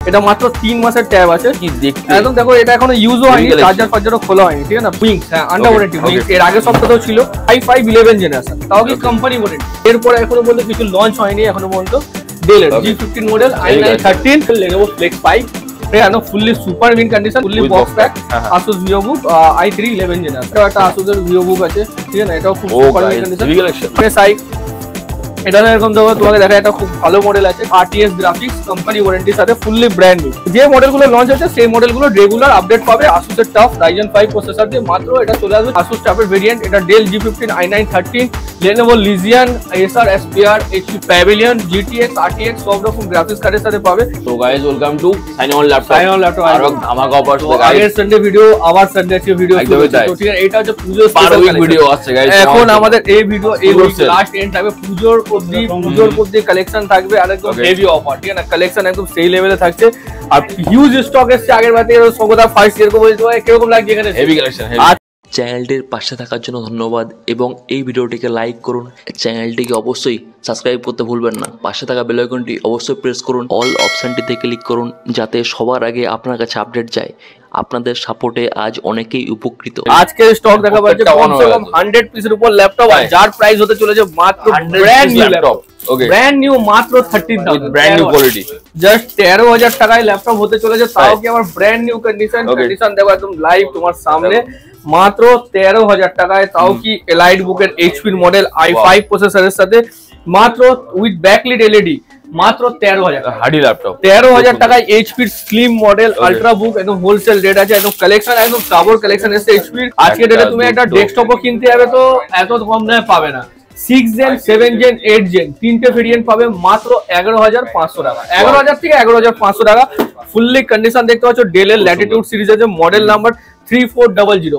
এটা মাত্র 3 মাসের ট্যাব আছে। কি দেখতে একদম দেখো, এটা এখনো ইউজও হয়নি, চার্জার ফার্জারও খোলা হয়নি, ঠিক আছে না। উইংস, হ্যাঁ, আন্ডার ওয়ারেন্টি উইংস। এর আগে সপ্তাহেও ছিল i5 11 জেনারেশন, তাও কি কোম্পানি ওয়ারেন্টি। এরপরে এখনো পর্যন্ত কিছু লঞ্চ হয়নি এখনো পর্যন্ত। ডেলের G15 model i9 13, Lenovo Flex 5, একদম fully super mint condition, fully box pack. Asus VivoBook i3 11 generation. এটা একটা Asus এর VivoBook আছে, ঠিক আছে না, এটাও খুব সুপার মিন কন্ডিশন। এটা এরকম তোমাকে দেখা, একটা খুব ভালো মডেল আছে, RTS গ্রাফিক্স, কোম্পানি ওয়ারেন্টির সাথে, ফুললি ব্র্যান্ড নিউ। যে মডেলগুলো লঞ্চ হচ্ছে সেই মডেলগুলো রেগুলার আপডেট পাবে Asus এর TUF Ryzen 5 প্রসেসর দিয়ে। মাত্র এটা চলে আসবে Asus TUF এর ভেরিয়েন্ট। এটা Dell G15 i9 13, Lenovo Legion, Acer Aspire, HP Pavilion, GTX, RTX সব রকম গ্রাফিক্স কার্ডের সাথে পাবে। তো guys, welcome to sign on laptop. আর ধামাকা অফার তো গাইস, আগের সানডে ভিডিও, আবার সানডে আছে ভিডিও। তো ঠিক আছে, এটা হচ্ছে পুজোর স্পেশাল ভিডিও আসছে গাইস। এখন আমাদের এই ভিডিও এই লাস্ট এন্ড থাকবে পুজোর অবধি, পুজোর মধ্যে কালেকশন থাকবে আর একদম হেভি অফার, ঠিক আছে না। কালেকশন একদম সেই লেভেলে থাকছে আর হিউজ স্টক এসছে। আগের বার থেকে সঙ্গদা ফার্স্ট ইয়ার বলতে হয়, কিরকম লাগছে এখানে হেভি কালেকশন। চ্যানেলটির পাশে থাকার জন্য ধন্যবাদ এবং এই ভিডিওটিকে লাইক করুন। চ্যানেলটিকে অবশ্যই সাবস্ক্রাইব করতে ভুলবেন না। পাশে থাকা বেল আইকনটি অবশ্যই প্রেস করুন, অল অপশনটিতে ক্লিক করুন যাতে সবার আগে আপনার কাছে আপডেট যায়। আপনাদের সাপোর্টে আজ অনেকেই উপকৃত। আজকে স্টক দেখা পাচ্ছে কমসে কম 100 পিসের উপর ল্যাপটপ, আর যার প্রাইস হতে চলেছে মাত্র brand new laptop. Brand new মাত্র 13,000, ব্র্যান্ড নিউ কোয়ালিটি, জাস্ট 13,000 টাকায় ল্যাপটপ হতে চলেছে, তাও কি আমার ব্র্যান্ড নিউ কন্ডিশন দেখো একদম লাইভ তোমার সামনে। মাত্র 13,000 টাকায়, তাও কি এলাইট বুকের HP মডেল i5 প্রসেসরের সাথে, মাত্র উইথ ব্যাকলিট LED, মাত্র 13,000 হার্ডি ল্যাপটপ। 13,000 টাকায় HP slim model ultra book, একদম হোলসেল রেট আছে। একদম কালেকশন একদম সাবর কালেকশন এসছে HP। আজকে ডেটে তুমি একটা ডেস্কটপও কিনতে যাবে তো এত কম দামে পাবে না। 6 জেন, 7 জেন, 8 জেন তিনটে ভেরিয়েন্ট পাবে মাত্র 11,500 টাকা। 11,000 থেকে 11,500 টাকা। ফুললি কন্ডিশন দেখতে পাচ্ছ, ডেলের ল্যাটিটিউড সিরিজ আছে, মডেল নাম্বার 3400।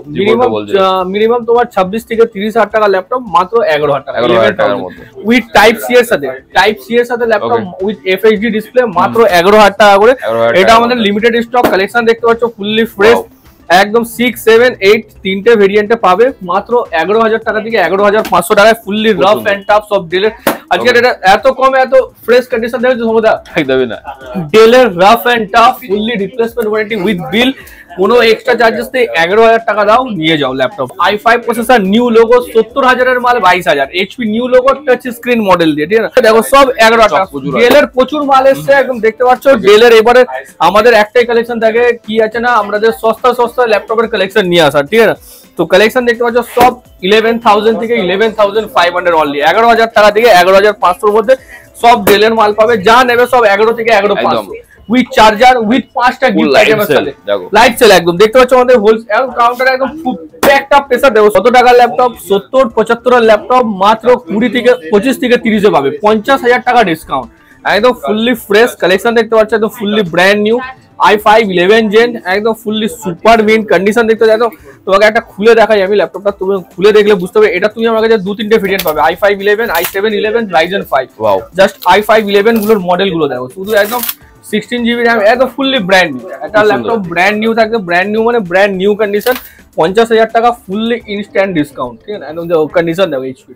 মিনিমাম তোমার 26 থেকে 30,000 টাকা ল্যাপটপ, মাত্র 11,000 টাকা উইথ টাইপ সি এর সাথে ল্যাপটপ উইথ FHD ডিসপ্লে, মাত্র 11,000 টাকা করে। এটা আমাদের লিমিটেড স্টক কালেকশন দেখতে পাচ্ছ, ফুললি ফ্রেশ একদম 6, 7, 8 তিনটে ভেরিয়েন্টে পাবে মাত্র 11,000 টাকা থেকে 11,500 টাকায়। ফুললি রাফ এন্ড টাফ সব ডেলের। আজকে এটা এত কমে এত ফ্রেশ কন্ডিশন দেখেছো সমুদা, একদমই না। ডেলের rough and tough fully replacement warranty with bill, কোনো এক্সট্রা চার্জেস নেই। 11,000 টাকা দাও, নিয়ে যাও laptop. i5 processor, new logo, 70,000 এর মাল 22,000। HP new logo touch screen model দিয়ে, ঠিক আছে দেখো সব 11,000 টাকা। ডেলের প্রচুর মাল এসছে, একদম দেখতে পাচ্ছ। ডেলের এবারে আমাদের একটাই কালেকশন থাকে, কি আছে না, আমাদের সস্তা ল্যাপটপের কালেকশন নিয়ে আসা, ঠিক আছে। তো কালেকশন দেখতে পাচ্ছ সব 11,000 থেকে 11,500 অনলি। 11,000 টাকা থেকে 11,500 মধ্যে সব ডেলের মাল পাবে। যা নেবে সব 11 থেকে 11,500 উইথ চার্জার, উইথ 5টা গিফট আইটেমের সাথে লাইট সেল। একদম দেখতে পাচ্ছ আমাদের হোলসেল কাউন্টারে একদম একটা প্রেসার দেবো। 100 টাকার ল্যাপটপ, 70-75 এর ল্যাপটপ মাত্র 20 থেকে 25 থেকে 30 এ পাবে, 50,000 টাকা ডিসকাউন্ট। একদম ফুললি ফ্রেশ কালেকশন দেখতে পাচ্ছ, একদম fully brand new i5 11 gen, একদম ফুললি সুপার মিন কন্ডিশন দেখতে পাচ্ছ। একদম তোমাকে একটা খুলে দেখাই আমি ল্যাপটপটা, তুমি খুলে দেখলে বুঝতে পারবে। এটা তুমি আমার কাছে 2-3টে ভেরিয়েন্ট পাবে, i5 11, i7 11, Ryzen 5। Just i5 11 গুলোর মডেল গুলো দেখো, শুধু একদম 16 GB RAM, একদম ফুললি ব্র্যান্ড নিউ। একটা ল্যাপটপ ব্র্যান্ড নিউ থাকবে, ব্র্যান্ড নিউ মানে ব্র্যান্ড নিউ কন্ডিশন, 50,000 টাকা ফুললি ইনস্ট্যান্ট ডিসকাউন্ট, ঠিক আছে। একদম কন্ডিশন দেখো HP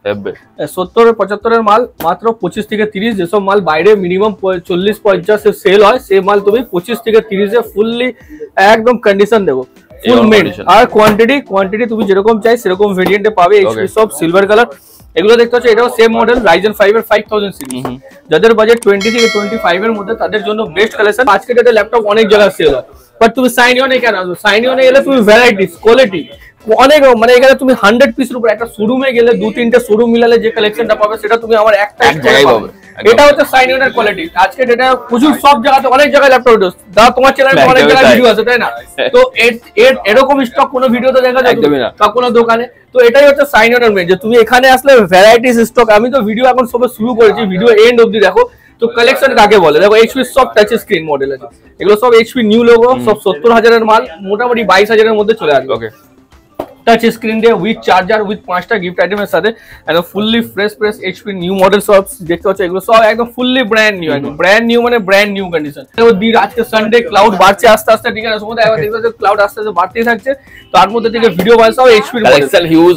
70-75 এর মাল মাত্র 25 থেকে 30। যেসব মাল বাইরে মিনিমাম 40-50 সেল হয়, সেই মাল তুমি 25 থেকে 30 এ ফুললি একদম কন্ডিশন দেবো, ফুল মেড। আর কোয়ান্টিটি তুমি যেরকম চাই সেরকম ভেরিয়েন্টে পাবে। HP সব সিলভার কালার এগুলো দেখতে হচ্ছে। এটাও সেম মডেল Ryzen 5 এর 5000 সিরিজ। যাদের বাজেট 20 থেকে 25 এর মধ্যে তাদের জন্য বেস্ট কালেকশন। আজকে ডেটে ল্যাপটপ অনেক জায়গায় সেল হয়, বাট তুমি সাইন অনে কেন আসবে? সাইন অনে গেলে তুমি ভ্যারাইটিস কোয়ালিটি অনেক, মানে এখানে তুমি 100 পিসের উপর, একটা শোরুমে গেলে 2-3টে শোরুম মিলালে যে কালেকশনটা পাবে সেটা তুমি আমার একটা জায়গায় পাবে। এটা হচ্ছে সাইন অনের কোয়ালিটি। আজকে ডেটে প্রচুর সব জায়গাতে অনেক জায়গায় ল্যাপটপ দা, তোমার চ্যানেলে অনেক জায়গায় ভিডিও আছে তাই না? তো এরকম স্টক কোনো ভিডিওতে দেখা যায় বা কোনো দোকানে? তো এটাই হচ্ছে সাইন অনের মেন, যে তুমি এখানে আসলে ভ্যারাইটিস স্টক। আমি তো ভিডিও এখন সবে শুরু করেছি, ভিডিও এন্ড অবধি দেখো। তো কালেকশন কাকে বলে দেখো, HP সব টাচ স্ক্রিন মডেল আছে, এগুলো সব HP নিউ লোগো, সব 70,000 এর মাল, মোটামুটি 22,000 এর মধ্যে চলে আসবে। টাচ স্ক্রিন দিয়ে উইথ চার্জার, উইথ 5টা গিফট আইটেমের সাথে, একদম fully fresh HP new model সব দেখতে পাচ্ছ। এগুলো সব একদম ফুললি ব্র্যান্ড নিউ, একদম ব্র্যান্ড নিউ মানে ব্র্যান্ড নিউ কন্ডিশন। আজকে সানডে, ক্লাউড বাড়ছে আস্তে আস্তে, ঠিক আছে। সময় দেখতে পাচ্ছ ক্লাউড আস্তে আস্তে বাড়তেই থাকছে। তার মধ্যে থেকে ভিডিও বাই সব HP মডেল হিউজ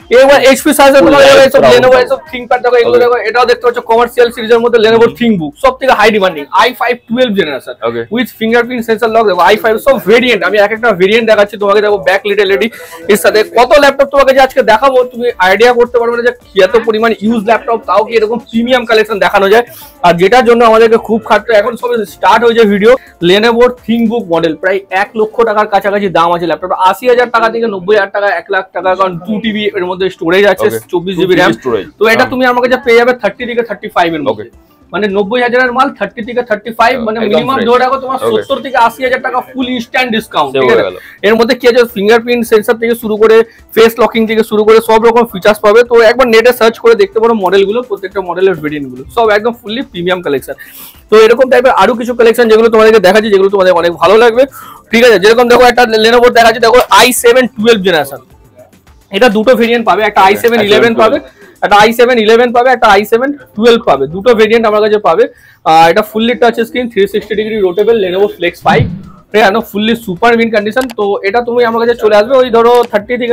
এবার এইচপি সাইজে তোমার সব Lenovo সব ThinkPad দেখো, এগুলো দেখো, এটাও দেখতে পাচ্ছ কমার্শিয়াল সিরিজের মধ্যে Lenovo ThinkBook, সবথেকে high demanding i5 12 generation with fingerprint sensor lock. দেখো i5 সব ভেরিয়েন্ট, আমি এক একটা ভেরিয়েন্ট দেখাচ্ছি তোমাকে। দেখো ব্যাক লিড এলইডি এর সাথে কত ল্যাপটপ তোমাকে যে আজকে দেখাবো, তুমি আইডিয়া করতে পারবে না যে এত পরিমাণ ইউজ ল্যাপটপ, তাও কি এরকম প্রিমিয়াম কালেকশন দেখানো যায়। আর যেটার জন্য আমাদেরকে খুব খাটতে, এখন সবে স্টার্ট হয়েছে ভিডিও। Lenovo ThinkBook মডেল প্রায় 1 লক্ষ টাকার কাছাকাছি দাম আছে ল্যাপটপ, 80,000 টাকা থেকে 90,000 টাকা, 1 লাখ টাকা, কারণ 2 TB এর মধ্যে স্টোরেজ আছে, 24 GB র্যাম। তো এটা তুমি আমাকে যা পেয়ে যাবে 30 থেকে 35 এর মধ্যে, মানে 90,000 এর মাল 30 থেকে 35, মানে মিনিমাম ধরে রাখো তোমার 70 থেকে 80,000 টাকা ফুল ইনস্ট্যান্ট ডিসকাউন্ট। ঠিক আছে, এর মধ্যে কি আছে, ফিঙ্গারপ্রিন্ট সেন্সর থেকে শুরু করে ফেস লকিং থেকে শুরু করে সব রকম ফিচার্স পাবে। তো একবার নেটে সার্চ করে দেখতে পারো মডেলগুলো, প্রত্যেকটা মডেলের ভেরিয়েন্ট গুলো সব একদম ফুললি প্রিমিয়াম কালেকশন। তো এরকম টাইপের আরো কিছু কালেকশন যেগুলো তোমাদেরকে দেখাচ্ছি, যেগুলো তোমাদের অনেক ভালো লাগবে। ঠিক আছে, যেরকম দেখো একটা Lenovo দেখাচ্ছি, দেখো i7 12 জেনারেশন, এটা দুটো ভেরিয়েন্ট পাবে, একটা i7 11 পাবে, একটা i7 11 পাবে, একটা i7 12 পাবে, দুটো ভেরিয়েন্ট আমার কাছে পাবে। এটা fully touch screen, 360 degree rotatable Lenovo Flex 5, fully super mint condition. তো এটা তুমি আমার কাছে চলে আসবে ওই ধরো 30 থেকে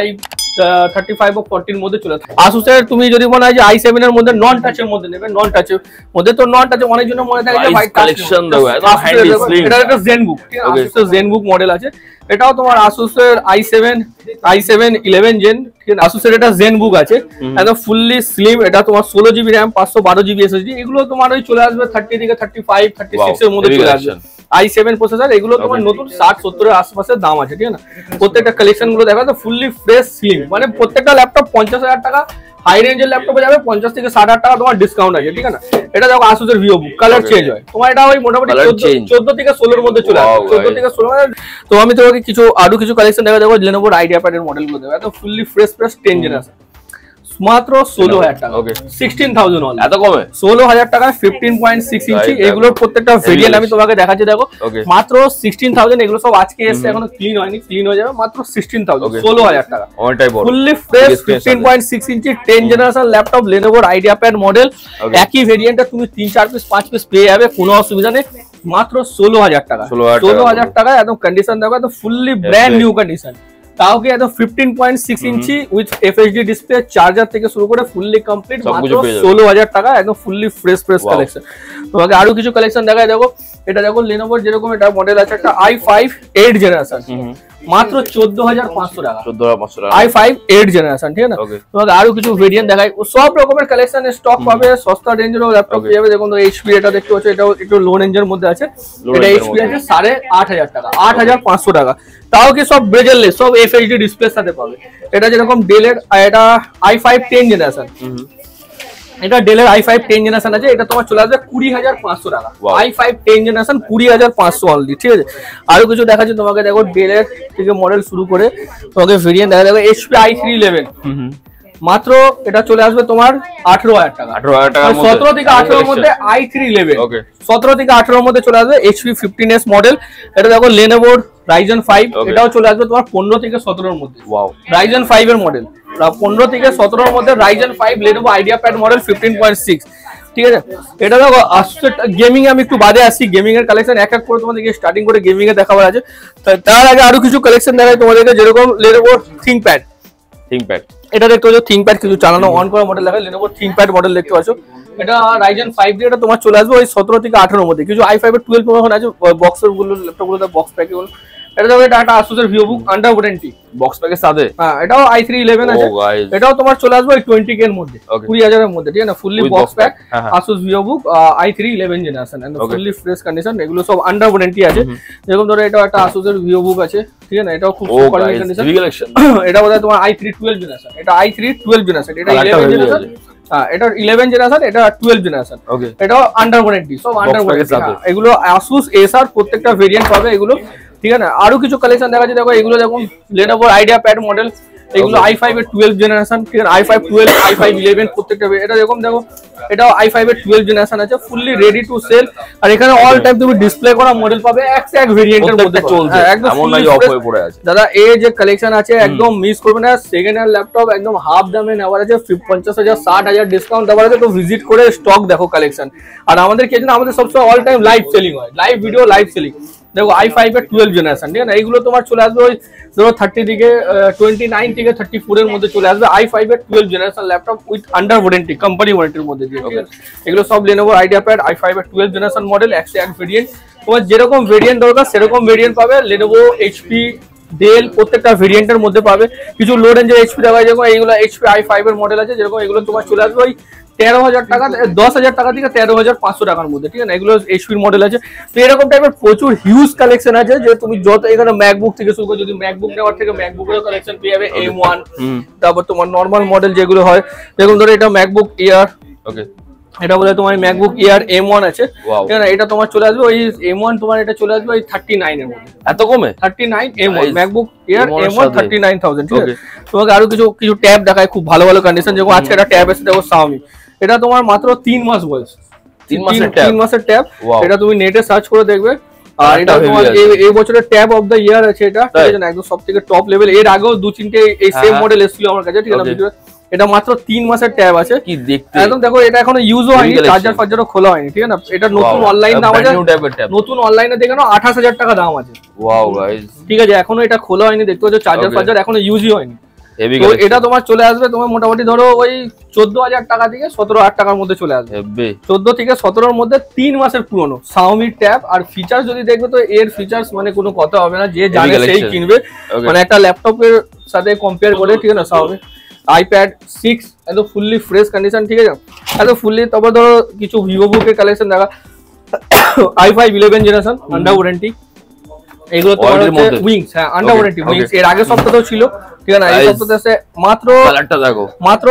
35 বা 40 এর মধ্যে চলে আসবে। আসুসের তুমি যদি মনে হয় যে i7 এর মধ্যে নন টাচের মধ্যে নেবে, নন টাচের মধ্যে, তো নন টাচে অনেক জন্য মনে থাকে যে ভাই কালেকশন দেখো একদম হ্যান্ডি স্লিম। এটা একটা ZenBook, ঠিক আছে, আসুসের ZenBook মডেল আছে, এটাও তোমার আসুসের i7 11 জেন, ঠিক আছে, আসুসের এটা ZenBook আছে, একদম ফুললি স্লিম। এটা তোমার 16 GB র্যাম, 512 GB SSD, এগুলো তোমার ওই চলে আসবে 30 থেকে 35 36 এর মধ্যে চলে আসবে। i7 প্রসেসর, এগুলো তোমার নতুন 60-70 এর আশেপাশে দাম আছে। ঠিক আছে, প্রত্যেকটা কালেকশন গুলো দেখা তো ফুললি ফ্রেশ স্লিম, মানে প্রত্যেকটা ল্যাপটপ 50,000 টাকা হাই রেঞ্জের ল্যাপটপে যাবে, 50 থেকে 60,000 টাকা তোমার ডিসকাউন্ট আছে। ঠিক আছে, এটা দেখো আসুসের VivoBook, কালার চেঞ্জ হয় তোমার, এটা ওই মোটামুটি 14 থেকে 16 এর মধ্যে চলে আসবে, 14 থেকে 16। তো আমি তোমাকে আরো কিছু কালেকশন দেখা দেবো, Lenovo IdeaPad এর মডেল গুলো দেবো, এত ফুললি ফ্রেশ 10 জেনারেশন, মাত্র 16,000 টাকা, 16,000 অল, এত কমে 16,000 টাকা 15.6 ইঞ্চি। এগুলোর প্রত্যেকটা ভেরিয়েন্ট আমি তোমাকে দেখাচ্ছি, দেখো মাত্র 16,000। এগুলো সব আজকে এসে, এখনো ক্লিন হয়নি, ক্লিন হয়ে যাবে, মাত্র 16,000, 16,000 টাকা, fully fresh 15.6 inch 10 generation laptop Lenovo IdeaPad model. একই ভেরিয়েন্টে তুমি 3-4 পিস 5 পিস পেয়ে যাবে, কোনো অসুবিধা নেই, মাত্র 16,000 টাকা, 16,000 টাকা। একদম কন্ডিশন দেখো, একদম ফুললি ব্র্যান্ড নিউ কন্ডিশন, তাও কি একদম 15.6 inch with FHD display, charger থেকে শুরু করে ফুললি কমপ্লিট, মাত্র 16,000 টাকা, একদম ফুললি ফ্রেশ কালেকশন। তোমাকে আরো কিছু কালেকশন দেখায়, দেখো এটা দেখো Lenovo যেরকম এটা মডেল আছে, একটা i5 8 জেনারেশন, মাত্র 14,500 টাকা, 14,500 টাকা i5 8 জেনারেশন। ঠিক আছে, তোমাকে আরো কিছু ভেরিয়েন্ট দেখাই, সব রকমের কালেকশন স্টক পাবে, সস্তা রেঞ্জের ল্যাপটপ পেয়ে যাবে। দেখুন HP, এটা দেখতে পাচ্ছ, এটাও একটু লো রেঞ্জের মধ্যে আছে, এটা HP আছে 8,500 টাকা, 8,500 টাকা, তাও কি সব বেজেললেস, সব FHD ডিসপ্লের সাথে পাবে। এটা যেরকম ডেলের, এটা i5 10 জেনারেশন, এটা ডেলের i5 10 জেনারেশন আছে, এটা তোমার চলে আসবে 20,500 টাকা, i5 10 জেনারেশন 20,500 অনলি। ঠিক আছে, আরো কিছু দেখাচ্ছি তোমাকে, দেখো ডেলের থেকে মডেল শুরু করে তোমাকে ভেরিয়েন্ট দেখা, দেখো HP i311, মাত্র এটা চলে আসবে তোমার 18,000 টাকা, 17 থেকে 18 এর মধ্যে i311, 17 থেকে 18 এর মধ্যে চলে আসবে HP 15s মডেল। এটা দেখো Lenovo Ryzen 5, এটাও চলে আসবে তোমার 15 থেকে 17 এর মধ্যে, Ryzen 5 এর মডেল, 15 থেকে 17 এর মধ্যে Ryzen 5 Lenovo IdeaPad মডেল 15.6। ঠিক আছে, এটা দেখো গেমিং, আমি একটু বাদে আসছি, গেমিং এর কালেকশন এক এক করে তোমাদেরকে স্টার্টিং করে গেমিং এ দেখাবার আছে। তার আগে আরো কিছু কালেকশন দেখাই তোমাদেরকে, যেরকম Lenovo ThinkPad, এটা দেখতে পাচ্ছ ThinkPad, কিছু চালানো অন করা মডেল দেখায়, Lenovo ThinkPad মডেল দেখতে পাচ্ছ, এটা Ryzen 5 দিয়ে, এটা তোমার চলে আসবে ওই 17 থেকে 18 এর মধ্যে। কিছু i5 এর 12 প্রো এখন আছে, বক্সের গুলো ল্যাপটপ গুলো বক্স প্যাকে গুলো, এটা দেখো এটা একটা Asus এর VivoBook আন্ডার ওয়ারেন্টি বক্স প্যাকের সাথে, হ্যাঁ এটাও i311 আছে, এটাও তোমার চলে আসবে ওই 20k এর মধ্যে, 20,000 এর মধ্যে। ঠিক আছে, fully box pack Asus VivoBook i311 generation, and fully fresh condition, এগুলো সব আন্ডার ওয়ারেন্টি আছে। যেরকম ধরো এটা একটা Asus এর VivoBook আছে, ঠিক আছে, এটাও খুব সুপার কন্ডিশন, এটা বোধহয় তোমার i312 জেনারেশন, এটা i312 জেনারেশন, এটা 11 জেনারেশন, এটা 11 জেনারেশন, এটা 12 জেনারেশন, এটাও আন্ডার ওয়ারেন্টি, সব আন্ডার ওয়ারেন্টি। এগুলো Asus Acer প্রত্যেকটা ভেরিয়েন্ট পাবে এগুলো। ঠিক আছে, আরো কিছু কালেকশন দেখা যাচ্ছে, দেখো এগুলো দেখুন Lenovo IdeaPad মডেল, এগুলো i5 এর 12 জেনারেশন। ঠিক আছে, i5 12, i5 11 প্রত্যেকটা, এটা দেখুন দেখো এটাও i5 এর 12 জেনারেশন আছে, ফুললি রেডি টু সেল। আর এখানে অল টাইম তুমি ডিসপ্লে করা মডেল পাবে, এক ভেরিয়েন্টের মধ্যে চলছে, একদম অফ হয়ে পড়ে আছে। দাদা এই যে কালেকশন আছে একদম মিস করবে না, সেকেন্ড হ্যান্ড ল্যাপটপ একদম হাফ দামে নেওয়ার আছে, 50,000 60,000 ডিসকাউন্ট দেওয়ার আছে। তো ভিজিট করে স্টক দেখো কালেকশন। আর আমাদের কি জানো, আমাদের সবসময় অল টাইম লাইভ সেলিং হয়, লাইভ ভিডিও লাইভ সেলিং। দেখো i5 এর 12 জেনারেশন, ঠিক আছে? এইগুলো তোমার চলে আসবে ওই ধরো 30 থেকে 29 থেকে 34 এর মধ্যে চলে আসবে i5 এর 12 generation laptop with under warranty, company ওয়ারেন্টির মধ্যে দিয়ে, ঠিক আছে? এগুলো সব Lenovo IdeaPad i5 এর 12 জেনারেশন মডেল, 101 ভেরিয়েন্ট। তোমার যেরকম ভেরিয়েন্ট দরকার সেরকম ভেরিয়েন্ট পাবে। Lenovo, HP, ডেল প্রত্যেকটা ভেরিয়েন্টের মধ্যে পাবে। কিছু লো রেঞ্জের HP দেখা যায়, যেরকম এইগুলো HP i5 এর মডেল আছে, যেরকম এগুলো তোমার চলে আসবে ওই 13,000 টাকা, 10,000 টাকা থেকে 13,500 টাকার মধ্যে, ঠিক আছে? এগুলো HP মডেল আছে। তো এরকম টাইপের প্রচুর হিউজ কালেকশন আছে, যে তুমি যত এখানে ম্যাকবুক থেকে শুরু করে, যদি ম্যাকবুক নেওয়ার থেকে ম্যাকবুকের কালেকশন পেয়ে যাবে M1। তারপর তোমার নর্মাল মডেল যেগুলো হয়, যেরকম ধরো এটা ম্যাকবুক এয়ার, ওকে, এটা বলে তোমার ম্যাকবুক এয়ার M1 আছে, ঠিক আছে? এটা তোমার চলে আসবে ওই M1, তোমার এটা চলে আসবে ওই 39 এর মধ্যে। এত কমে? 39 M1 ম্যাকবুক এয়ার M1 39,000, ঠিক আছে? তোমাকে আরো কিছু ট্যাব দেখায় খুব ভালো ভালো কন্ডিশন, যেমন আজকে একটা ট্যাব এসে দেখো Xiaomi, এটা তোমার মাত্র 3 মাস বয়স, 3 মাসের ট্যাব। এটা তুমি নেটে সার্চ করে দেখবে। আর এটা তোমার এই বছরের ট্যাব অফ দ্য ইয়ার আছে এটা, ঠিক আছে? একদম সবথেকে টপ লেভেল। এর আগেও 2-3টে এই সেম মডেল এসেছিল আমার কাছে, ঠিক আছে? এটা মাত্র 3 মাসের ট্যাব আছে, কি দেখতে একদম। দেখো এটা এখনো ইউজও হয়নি, চার্জার ফার্জারও খোলা হয়নি, ঠিক আছে? এটা নতুন অনলাইন দাম আছে, নতুন অনলাইনে দেখানো 28,000 টাকা দাম আছে। ওয়াও গাইস, ঠিক আছে? এখনো এটা খোলা হয়নি, দেখতে পাচ্ছ চার্জার ফার্জার এখনো ইউজই হয়নি। তো এটা তোমার চলে আসবে তোমার মোটামুটি ধরো ওই 14,000 টাকা থেকে 17,000 টাকার মধ্যে চলে আসবে। 14 থেকে 17 এর মধ্যে 3 মাসের পুরনো Xiaomi ট্যাব। আর ফিচার্স যদি দেখবে তো এর ফিচার্স মানে কোনো কথা হবে না, যে জানে সেই কিনবে, মানে একটা ল্যাপটপের সাথে কম্পেয়ার করে, ঠিক আছে? Xiaomi iPad 6 একদম ফুললি ফ্রেশ কন্ডিশন, ঠিক আছে? একদম ফুললি। তারপর ধরো কিছু ভিভো বুকের কালেকশন দেখা, i5 11 জেনারেশন আন্ডার ওয়ারেন্টি, এগুলো তোমার হচ্ছে উইংস, হ্যাঁ আন্ডার ওয়ারেন্টি উইংস। এর আগের সপ্তাহেও ছিল, ঠিক আছে? এই সপ্তাহে আছে মাত্র কালারটা দেখো, মাত্র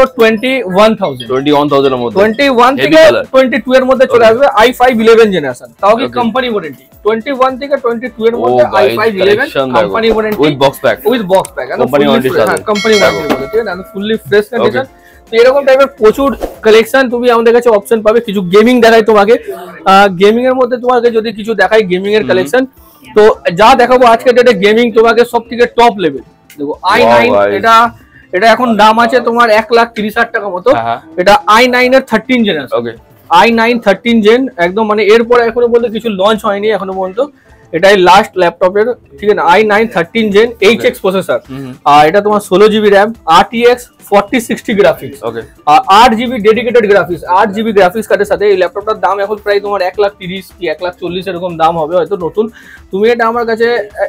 21,000 এর মধ্যে, 21 থেকে 22 এর মধ্যে চলে আসবে i5 11 জেনারেশন, তাও কি কোম্পানি ওয়ারেন্টি। 21 থেকে 22 এর মধ্যে i5 11 company warranty with box pack, company warranty, হ্যাঁ কোম্পানি ওয়ারেন্টি, ঠিক আছে? Fully fresh condition. তো এরকম টাইপের প্রচুর কালেকশন তুমি আমাদের কাছে অপশন পাবে। কিছু গেমিং দেখাই তোমাকে, গেমিং এর মধ্যে তোমাকে যদি কিছু দেখাই গেমিং এর কালেকশন, তো যা দেখাবো আজকে ডেটে গেমিং তোমাকে সব থেকে টপ লেভেল। দেখো i9, এটা এখন দাম আছে তোমার 1,30,000 টাকা মতো। এটা i9 এর 13 জেনারেশন, ওকে, i9 13 জেন একদম, মানে এরপর এখনো বলতে কিছু লঞ্চ হয়নি এখনো পর্যন্ত, এটাই লাস্ট ল্যাপটপের, ঠিক আছে? i9 13 জেন HX প্রসেসর, আর এটা তোমার 16GB RAM, RTX 4060 graphics, okay, আর 8GB dedicated graphics, 8GB graphics কার্ডের সাথে। এই ল্যাপটপটার দাম এখন প্রায় তোমার 1,30,000 কি 1,40,000 এরকম দাম হবে হয়তো নতুন। তুমি এটা আমার কাছে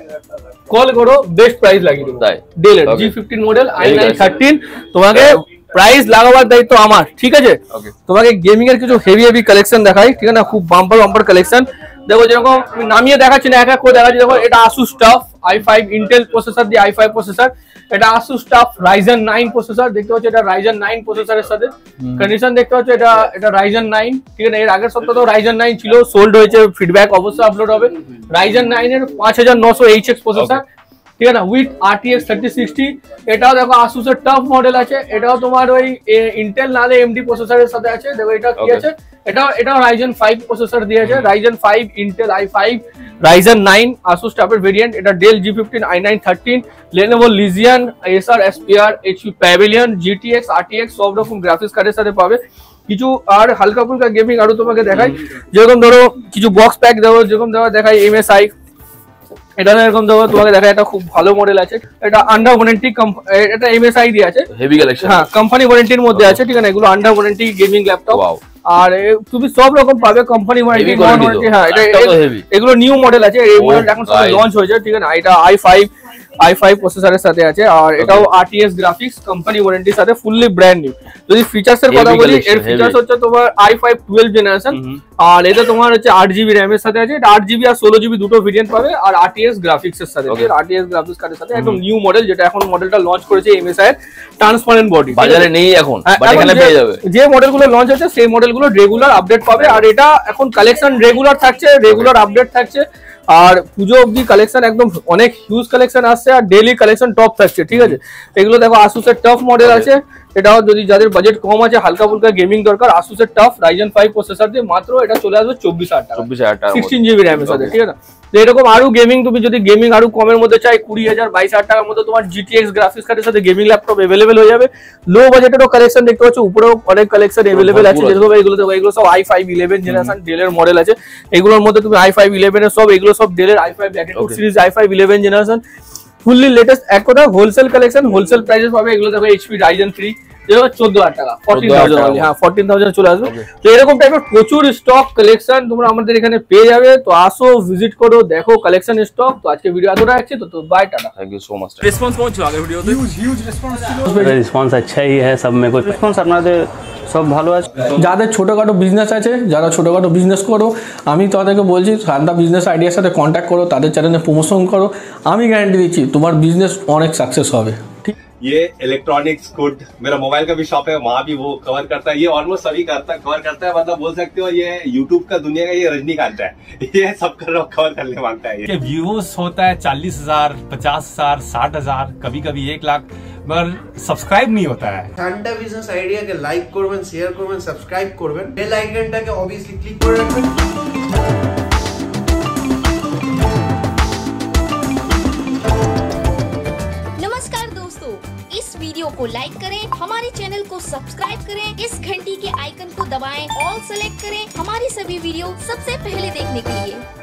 কল করো, বেস্ট প্রাইস লাগিয়ে দেবো। ডেলের G15 মডেল i9 13, তোমাকে প্রাইস লাগাবার দায়িত্ব আমার, ঠিক আছে? তোমাকে গেমিং এর কিছু হেভি কালেকশন দেখাই, ঠিক আছে? খুব বাম্পার কালেকশন। দেখো যেরকম নামিয়ে দেখাচ্ছি না, এক এক করে দেখাচ্ছি। দেখো এটা Asus TUF i5 Intel processor দিয়ে i5 প্রসেসর, এটা Asus TUF Ryzen 9 প্রসেসর, দেখতে পাচ্ছ এটা Ryzen 9 প্রসেসরের সাথে কন্ডিশন, দেখতে পাচ্ছ এটা Ryzen 9, ঠিক আছে? এর আগের সপ্তাহে তো Ryzen 9 ছিল, সোল্ড হয়েছে, ফিডব্যাক অবশ্যই আপলোড হবে। Ryzen 9 এর 5900 HX প্রসেসর, ঠিক আছে? With RTX 3060। এটাও দেখো Asus এর TUF মডেল আছে, এটাও তোমার ওই ইন্টেল নালে AMD প্রসেসরের সাথে আছে। দেখো এটা কি আছে, এটাও Ryzen 5 প্রসেসর দিয়েছে, Ryzen 5 Intel i5 Ryzen 9 Asus TUF এর ভেরিয়েন্ট। এটা Dell G15 i9 13, Lenovo Legion, Acer Aspire, HP Pavilion, GTX, RTX সব রকম গ্রাফিক্স কার্ডের সাথে পাবে। কিছু আর হালকা ফুলকা গেমিং আরো তোমাকে দেখাই, যেরকম ধরো কিছু বক্স প্যাক দেবো, যেরকম দেখাই MSI, এটা এরকম দেখো তোমাকে দেখা, এটা খুব ভালো মডেল আছে, এটা আন্ডার ওয়ারেন্টি, এটা MSI দিয়ে আছে, হেভি কালেকশন, হ্যাঁ কোম্পানি ওয়ারেন্টির মধ্যে আছে, ঠিক আছে? এগুলো আন্ডার ওয়ারেন্টি গেমিং ল্যাপটপ, আর তুমি সব রকম পাবে কোম্পানি ওয়ারেন্টি, নন ওয়ারেন্টি। হ্যাঁ এটা এগুলো নিউ মডেল আছে, এই মডেল এখন সব লঞ্চ হয়েছে, ঠিক আছে? এটা i5 প্রসেসরের সাথে আছে, আর এটাও RTX গ্রাফিক্স কোম্পানি ওয়ারেন্টির সাথে, ফুললি ব্র্যান্ড নিউ। যদি ফিচার্স এর কথা বলি, এর ফিচার্স হচ্ছে তোমার i5 12 জেনারেশন, আর এটা তোমার হচ্ছে 8GB RAM এর সাথে আছে, এটা 8GB আর 16GB দুটো ভেরিয়েন্ট পাবে, আর RTX গ্রাফিক্স এর সাথে, RTX গ্রাফিক্স কার্ডের সাথে একদম নিউ মডেল, যেটা এখন মডেলটা লঞ্চ করেছে MSI এর, ট্রান্সপারেন্ট বডি, বাজারে নেই এখন, বাট এখানে পেয়ে যাবে। যে মডেলগুলো লঞ্চ হচ্ছে সেই মডেলগুলো রেগুলার আপডেট পাবে, আর এটা এখন কালেকশন রেগুলার থাকছে, রেগুলার আপডেট থাকছে, আর পুজো অবধি কালেকশন একদম অনেক হিউজ কালেকশন আসছে, আর ডেইলি কালেকশন টপ থাকছে, ঠিক আছে? এগুলো দেখো Asus এর TUF মডেল আছে, এটাও যদি যাদের বাজেট কম আছে হালকা ফুলকা গেমিং দরকার আসুসের টাফ রাইজেন 5 প্রসেসর দিয়ে মাত্র এটা চলে আসবে 24,000 টাকা 16 জিবি র্যাম এর সাথে, ঠিক আছে। তো এরকম আরো গেমিং, তুমি যদি গেমিং আরো কমের মধ্যে চাই 20,000 22,000 টাকার মধ্যে তোমার GTX গ্রাফিক্স কার্ডের সাথে গেমিং ল্যাপটপ अवेलेबल হয়ে যাবে। লো বাজেটেরও কালেকশন দেখতে পাচ্ছ, উপরেও অনেক কালেকশন अवेलेबल আছে, যেগুলো এগুলো সব i5 11 জেনারেশন ডেলের মডেল আছে। এগুলোর মধ্যে তুমি i5 11 এর সব, এগুলো সব ডেলের i5 latitude series i5 11 generation fully latest. এক কথা হোলসেল কালেকশন, হোলসেল প্রাইসে পাবে। এগুলো দেখো HP Ryzen 3 যেটা 14,000 টাকা, 14,000 হ্যাঁ 14,000 চলে আসবে। তো এরকম টাইপের প্রচুর স্টক কালেকশন তোমরা আমাদের এখানে পেয়ে যাবে। তো আসো, ভিজিট করো, দেখো কালেকশন স্টক। তো আজকে ভিডিও এতটা রাখছি, তো bye, tata. Thank you so much. Response কেমন ছিল আগের ভিডিওতে? হিউজ রেসপন্স अच्छा ही है, सब में कोई রেসপন্স আপনাদের সব ভালো আছে। যাদের ছোটোখাটো বিজনেস আছে, যারা ছোটোখাটো বিজনেস করো, আমি তাদেরকে বলছি শান্তা বিজনেস আইডিয়ার সাথে কন্ট্যাক্ট করো, তাদের চ্যানেলে প্রমোশন করো। আমি গ্যারান্টি দিচ্ছি তোমার বিজনেস অনেক সাকসেস হবে। ঠিক, ये इलेक्ट्रॉनिक्स गुड, मेरा मोबाइल का भी शॉप है, वहाँ भी वो कवर करता है। ये ऑलमोस्ट सभी कवर करता है, मतलब बोल सकते हो ये यूट्यूब का दुनिया का ये रजनीकांत है, ये सब कवर करने मांगता है। ये व्यूज होता है 40,000, 50,000, 60,000, कभी कभी 1 लाख, मगर सब्सक्राइब नहीं होता है। শান্তা বিজনেস আইডিয়াকে লাইক করবেন, শেয়ার করবেন, সাবস্ক্রাইব করবেন, বেল আইকনটাকে অবভিয়াসলি ক্লিক করে রাখবেন। नमस्कार दोस्तों, इस वीडियो को लाइक करें, हमारे चैनल को सब्सक्राइब करें, इस घंटी के आइकन को दबाएं, ऑल सेलेक्ट करें हमारी सभी वीडियो सबसे पहले देखने के लिए।